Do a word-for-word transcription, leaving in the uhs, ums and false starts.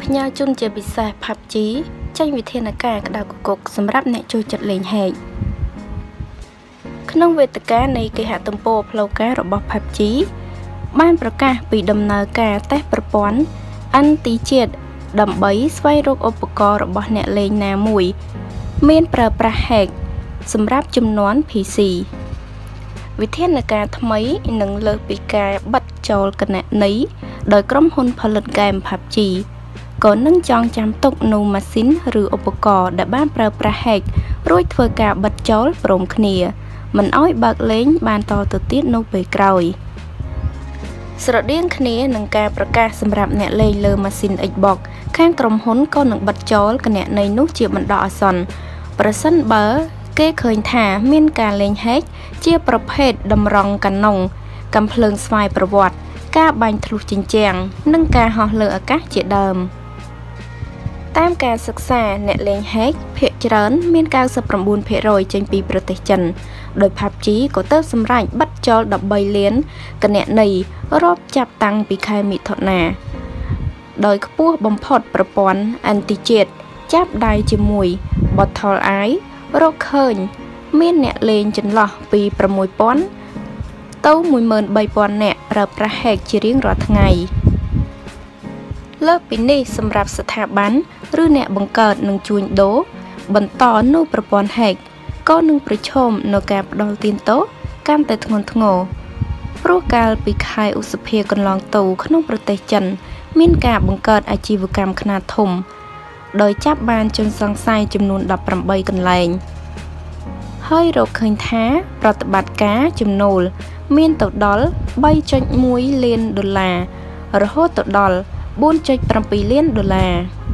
ផ្ញើជូនជាពិសេស ផាប់ជី ចេញវិធានការក្តៅគគុកសម្រាប់អ្នកចូលចិត្តលេងហែកក្នុងវេទិកានៃគេហទំព័រផ្លូវការរបស់ ផាប់ជី បានប្រកាសពីដំណើរការតេស្តប្រព័ន្ធអន្តិជាតិដើម្បីស្វែងរកឧបករណ៍របស់អ្នកលេងណាមួយមានប្រើប្រាស់ហែកសម្រាប់ចំនួន พี ซี វិធានការថ្មីនឹងលើសពីការបិទចោលគណនីដោយក្រុមហ៊ុនផលិតហ្គេម ផាប់ជី ក៏នឹងចងចាំទុកនូវម៉ាស៊ីនឬឧបករណ៍ដែលបានប្រើប្រាស់ហែករួចធ្វើការបិទចោលព្រមគ្នាមិនឲ្យបើកលេងបានតទៅទៀតនៅពេលក្រោយស្រដៀងគ្នានឹងការប្រកាសសម្រាប់អ្នកលេងលើម៉ាស៊ីន Xbox ខាងក្រុមហ៊ុនក៏នឹងបិទចោលគណនីនោះជាបណ្ដោះអាសន្នប្រសិនបើគេឃើញថាមានការលេងហែកជាប្រភេទតម្រង់កាណុងកំភ្លើងស្វ័យប្រវត្តិការបាញ់ធ្លុះជញ្ជាំងនិងការហោះលើអាកាសជាដើមតាមការសិក្សាអ្នកលេងហែកភាគច្រើនមាន 九十九ភាគរយ ចេញពីប្រទេសចិនដោយ ផាប់ជី ក៏ទៅសម្រេចបិទចោល ដប់បីលានគណនីរាប់ចាប់តាំងពីខែមិថុនាដោយខ្ពស់បំផុតប្រព័ន្ធអន្តិជាតិចាប់ដៃជាមួយ Bottle Eye រកឃើញមានអ្នកលេងចន្លោះពី sáu nghìn ទៅ một nghìn ba trăm នាក់ប្រើប្រាស់ហែកជារៀងរាល់ថ្ងៃលើសពីនេះសម្រាប់ស្ថាប័នឬអ្នកបង្កើតនិងជួញដូរបន្តនូវប្រព័ន្ធហែកក៏នឹងប្រឈមនឹងការផ្ដោតទៀនតោកាន់តែធ្ងន់ធ្ងរព្រោះកាលពីខែឧសភាកន្លងទៅក្នុងប្រទេសចិនមានការបង្កើតអាជីវកម្មខ្នាតធំដោយចាប់បានជនសង្ស័យចំនួន ដប់ប្រាំបី កន្លែងហើយរកឃើញថាប្រតិបត្តិការចំណូលមានទៅដល់ បីจุดមួយ លានដុល្លាររហូតទៅដល់ bốnจุดbảy លានដុល្លារ